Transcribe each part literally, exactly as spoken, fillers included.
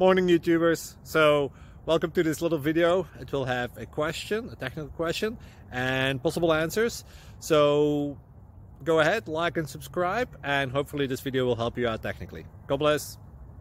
Morning, YouTubers. So welcome to this little video. It will have a question, a technical question, and possible answers. So go ahead, like and subscribe, and hopefully this video will help you out technically. God bless.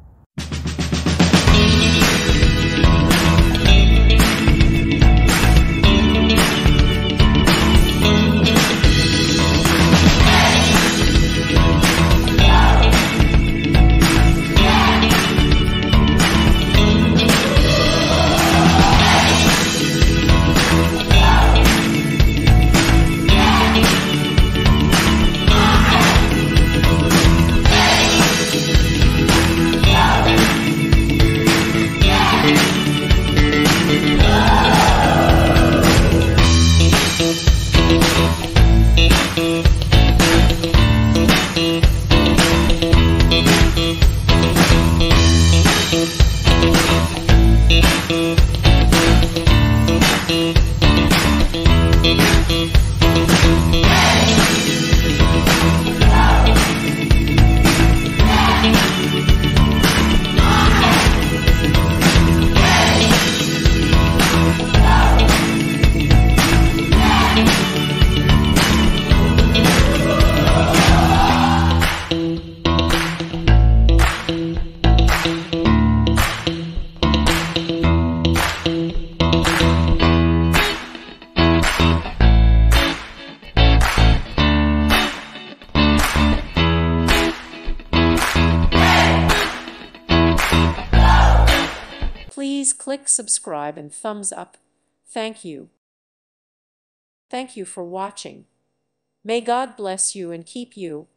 Please click subscribe and thumbs up. Thank you. Thank you for watching. May God bless you and keep you.